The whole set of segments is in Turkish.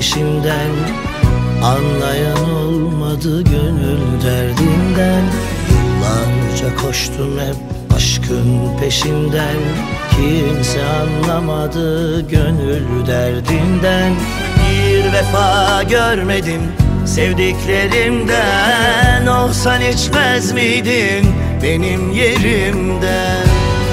peşimden. Anlayan olmadı gönül derdinden. Yıllarca koştum hep aşkın peşinden. Kimse anlamadı gönül derdinden. Bir vefa görmedim sevdiklerimden. Olsan içmez miydin benim yerimden?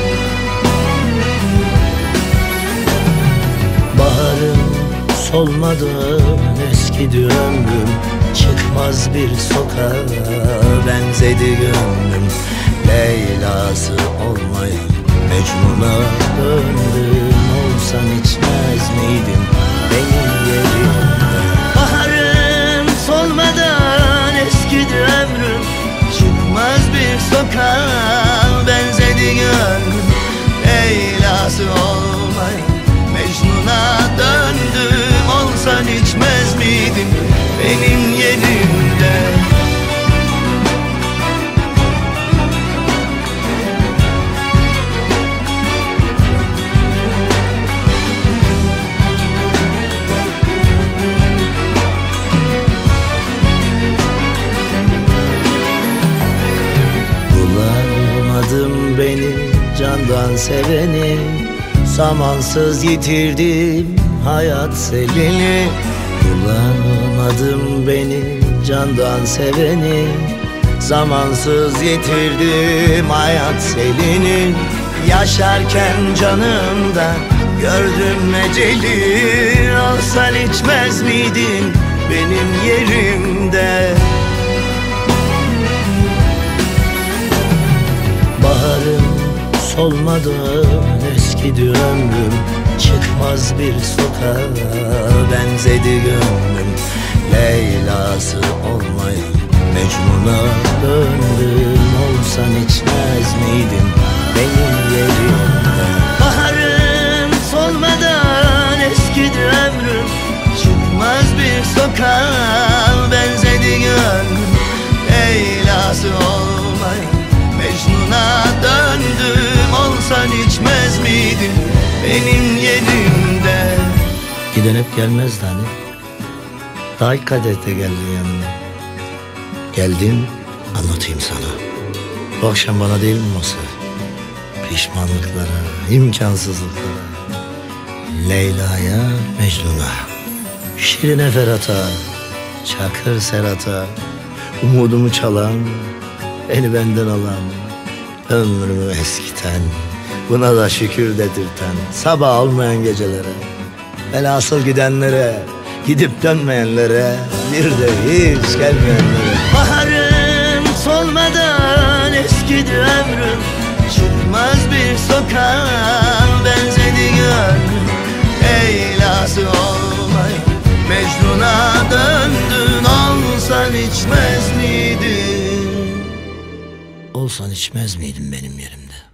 Baharım solmadan eskidi ömrüm. Çıkmaz bir sokağa benzedi gönlüm. Leyla'sı olmayan Mecnun'a döndüm. Olsan içmez miydin benim yerimde? Baharım solmadan eskidi ömrüm. Çıkmaz bir sokağa benzedi gönlüm. Leyla'sı olmayan Mecnun'a döndüm. Olsan içmez miydin benim yerimde? Bulamadım beni candan seveni. Zamansız yitirdim hayat selini. Bulamadım beni candan seveni. Zamansız yitirdim hayat selini. Yaşarken canımda gördüm eceli. Olsan içmez miydin benim yerimde? Baharım solmadan eskidi ömrüm. Çıkmaz bir sokağa benzedi gönlüm. Leyla'sı olmayan Mecnun'a döndüm. Olsan içmez miydin benim yerimde? Baharım solmadan eskidi ömrüm. Çıkmaz bir sokağa benzedi gönlüm. Leyla'sı olmayan Mecnun'a döndüm. Olsan içmez miydin benim yerimde? Giden hep gelmezdi hani. Daha ilk kadehte geldin yanıma. Geldim anlatayım sana. Bu akşam bana değil mi masa? Pişmanlıklara, imkansızlıklara, Leyla'ya, Mecnun'a, Şirine Ferhat'a, Çakır Serhat'a, umudumu çalan, beni benden alan, ömrümü eskiten, buna da şükür dedirten, sabah olmayan gecelere, velhasıl gidenlere, gidip dönmeyenlere, bir de hiç gelmeyenlere. Baharım solmadan eskidi ömrüm. Çıkmaz bir sokağa benzedi gönlüm. Leyla'sı olmayan Mecnun'a döndün. Olsan içmez miydin? Olsan içmez miydin benim yerimde?